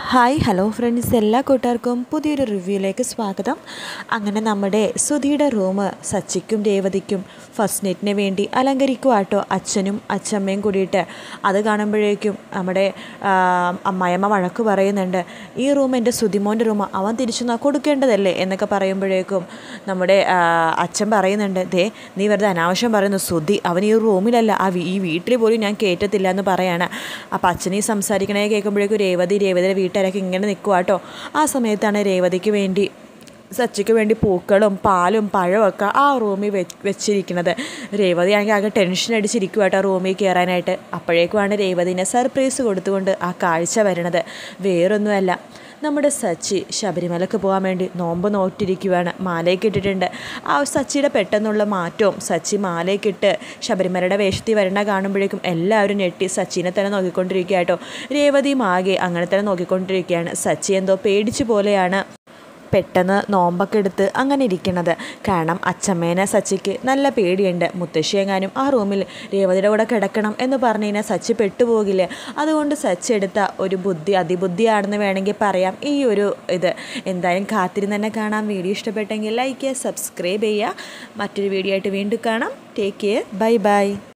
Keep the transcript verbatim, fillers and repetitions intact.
Hi hello friends, എല്ലാ കൂട്ടുകാർക്കും പുതിയൊരു റിവ്യൂയിലേക്ക് സ്വാഗതം. അങ്ങനെ നമ്മുടെ സുധിയുടെ റൂം സച്ചിക്കും രേവതിക്കും ഫസ്റ്റ് നൈറ്റിന് വേണ്ടി അലങ്കരിക്കുവാട്ടോ അച്ഛനും അച്ഛമ്മയും കൂടിയിട്ട്. അത് കാണുമ്പോഴേക്കും നമ്മുടെ അമ്മായിയമ്മ വഴക്ക് പറയുന്നുണ്ട്, ഈ റൂം എൻ്റെ സുധിമോൻ്റെ റൂം, അവൻ തിരിച്ചു കൊടുക്കേണ്ടതല്ലേ എന്നൊക്കെ പറയുമ്പോഴേക്കും നമ്മുടെ അച്ഛൻ പറയുന്നുണ്ട്, ദേ നീ വെറുതെ അനാവശ്യം പറയുന്നു, സുധി അവൻ ഈ റൂമിലല്ല, ആ ഈ വീട്ടിൽ പോലും ഞാൻ കയറ്റത്തില്ല എന്ന് പറയാണ്. അപ്പോൾ അച്ഛനീ സംസാരിക്കണേ കേൾക്കുമ്പോഴേക്കും രേവതി രേവതിയുടെ വീട്ടുകാരൊക്കെ ഇങ്ങനെ നിൽക്കുക കേട്ടോ. ആ സമയത്താണ് രേവതിക്ക് വേണ്ടി സച്ചിക്ക് വേണ്ടി പൂക്കളും പാലും പഴമൊക്കെ ആ റൂമിൽ വെ വെച്ചിരിക്കുന്നത്. രേവതി ആണെങ്കിൽ ആകെ ടെൻഷൻ അടിച്ചിരിക്കുക കേട്ടോ റൂമിൽ കയറാനായിട്ട്. അപ്പോഴേക്കുമാണ് രേവതിനെ സർപ്രൈസ് കൊടുത്തുകൊണ്ട് ആ കാഴ്ച വരണത്. വേറൊന്നുമല്ല, നമ്മുടെ സച്ചി ശബരിമലക്ക് പോകാൻ വേണ്ടി നോമ്പ് നോറ്റിരിക്കുകയാണ്. മാലയൊക്കെ ഇട്ടിട്ടുണ്ട്. ആ സച്ചിയുടെ പെട്ടെന്നുള്ള മാറ്റവും സച്ചി മാലയൊക്കെ ഇട്ട് ശബരിമലയുടെ വേഷത്തിൽ വരണ കാണുമ്പോഴേക്കും എല്ലാവരും ഞെട്ടി സച്ചിനെ തന്നെ നോക്കിക്കൊണ്ടിരിക്കുക കേട്ടോ. രേവതിയും ആകെ അങ്ങനെ തന്നെ നോക്കിക്കൊണ്ടിരിക്കുകയാണ്. സച്ചി എന്തോ പേടിച്ചു പോലെയാണ് പെട്ടെന്ന് നോമ്പൊക്കെ എടുത്ത് അങ്ങനെ ഇരിക്കുന്നത്. കാരണം അച്ഛമ്മേനെ സച്ചിക്ക് നല്ല പേടിയുണ്ട്. മുത്തശ്ശി എങ്ങാനും ആ റൂമിൽ രേവതിയുടെ കൂടെ കിടക്കണം എന്ന് പറഞ്ഞു കഴിഞ്ഞാൽ സച്ചി പെട്ടുപോകില്ലേ. അതുകൊണ്ട് സച്ചി എടുത്ത ഒരു ബുദ്ധി അതിബുദ്ധിയാണെന്ന് വേണമെങ്കിൽ പറയാം ഈ ഒരു ഇത്. എന്തായാലും കാത്തിരുന്ന് തന്നെ കാണാം. വീഡിയോ ഇഷ്ടപ്പെട്ടെങ്കിൽ ലൈക്ക് ചെയ്യുക, സബ്സ്ക്രൈബ് ചെയ്യുക. മറ്റൊരു വീഡിയോ ആയിട്ട് വീണ്ടും കാണാം. Take care, bye by.